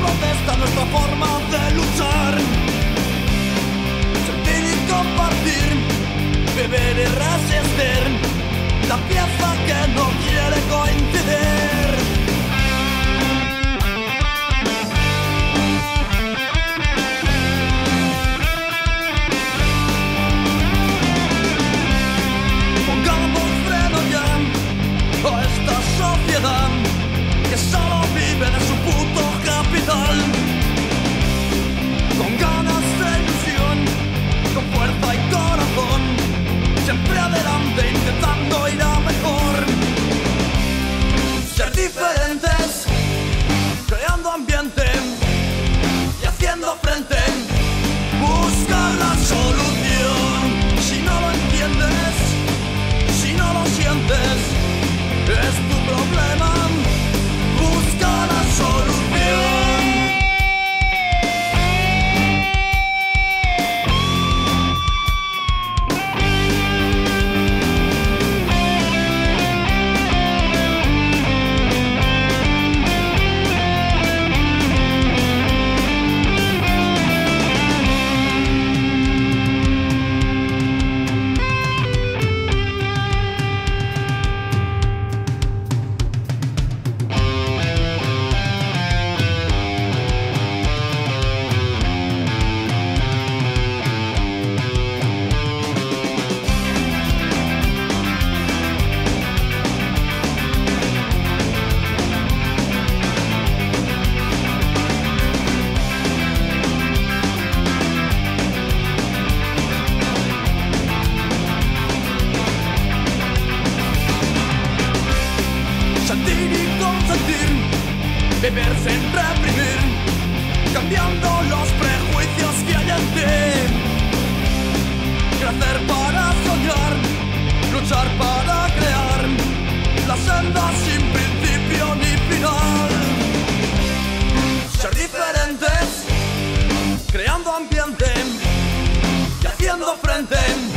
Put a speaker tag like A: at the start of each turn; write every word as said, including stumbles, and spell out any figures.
A: protesta nuestra forma de luchar. Sentir y compartir, beber y resistir, la pieza que no quiere coincidir. A esta sociedad que solo vive de su puto capital, con ganas de ilusión, con fuerza y corazón, siempre adelante intentando ir a mejor. Ser diferentes, creando ambiente y haciendo frente, buscar la solución. Si no lo entiendes, si no lo sientes, es tu problema, busca la solución. Beber sin reprimir, cambiando los prejuicios que hay en ti. Crecer para soñar, luchar para crear la senda sin principio ni final. Ser diferentes, creando ambiente y haciendo frente.